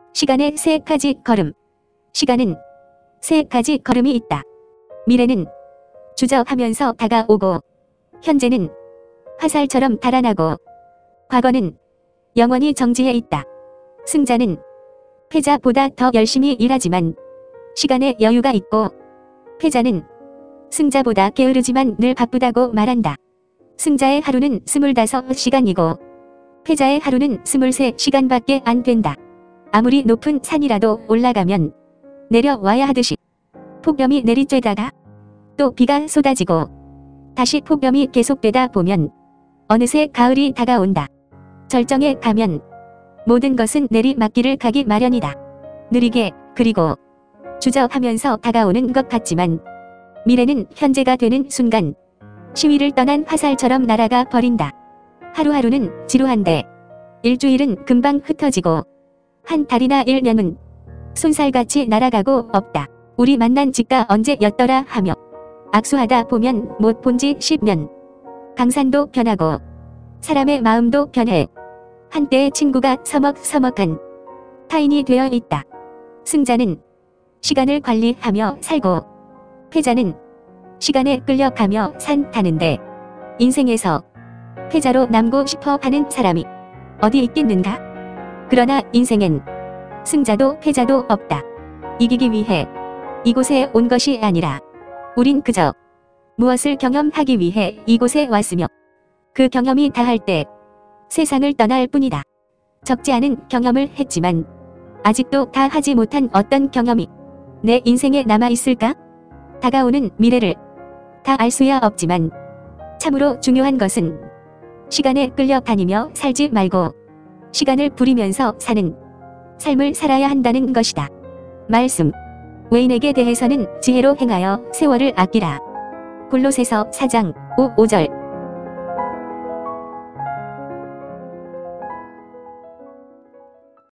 시간의 세 가지 걸음. 시간은 세 가지 걸음이 있다. 미래는 주저하면서 다가오고, 현재는 화살처럼 달아나고, 과거는 영원히 정지해 있다. 승자는 패자보다 더 열심히 일하지만 시간에 여유가 있고, 패자는 승자보다 게으르지만 늘 바쁘다고 말한다. 승자의 하루는 25시간이고 패자의 하루는 23시간밖에 안 된다. 아무리 높은 산이라도 올라가면 내려와야 하듯이 폭염이 내리쬐다가 또 비가 쏟아지고 다시 폭염이 계속되다 보면 어느새 가을이 다가온다. 절정에 가면 모든 것은 내리막길을 가기 마련이다. 느리게 그리고 주저하면서 다가오는 것 같지만 미래는 현재가 되는 순간 시위를 떠난 화살처럼 날아가 버린다. 하루하루는 지루한데 일주일은 금방 흩어지고 한 달이나 1년은 손살같이 날아가고 없다. 우리 만난 지가 언제였더라 하며 악수하다 보면 못 본 지 10년. 강산도 변하고 사람의 마음도 변해 한때의 친구가 서먹서먹한 타인이 되어 있다. 승자는 시간을 관리하며 살고 패자는 시간에 끌려가며 산 타는데 인생에서 패자로 남고 싶어 하는 사람이 어디 있겠는가? 그러나 인생엔 승자도 패자도 없다. 이기기 위해 이곳에 온 것이 아니라 우린 그저 무엇을 경험하기 위해 이곳에 왔으며 그 경험이 다할 때 세상을 떠날 뿐이다. 적지 않은 경험을 했지만 아직도 다 하지 못한 어떤 경험이 내 인생에 남아있을까? 다가오는 미래를 다 알 수야 없지만 참으로 중요한 것은 시간에 끌려다니며 살지 말고 시간을 부리면서 사는 삶을 살아야 한다는 것이다. 말씀. 외인에게 대해서는 지혜로 행하여 세월을 아끼라. 골로새서 4장 5, 5절.